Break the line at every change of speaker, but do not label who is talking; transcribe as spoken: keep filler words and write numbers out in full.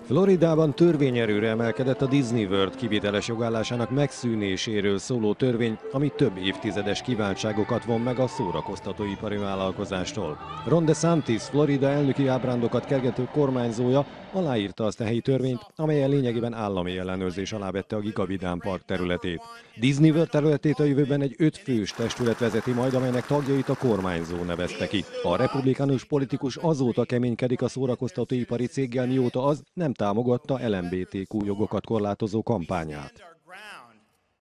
Floridában törvényerőre emelkedett a Disney World kiviteles jogállásának megszűnéséről szóló törvény, ami több évtizedes kiváltságokat von meg a szórakoztatóipari vállalkozástól. Ron DeSantis, Florida elnöki ábrándokat kergető kormányzója aláírta azt a helyi törvényt, amelyen lényegében állami ellenőrzés alá vette a Gigavidám Park területét. Disney World területét a jövőben egy öt fős testület vezeti majd, amelynek tagjait a kormányzó nevezte ki. A republikánus politikus azóta keménykedik a szórakoztatóipari céggel, mióta az nem támogatta el em bé té kú jogokat korlátozó kampányát.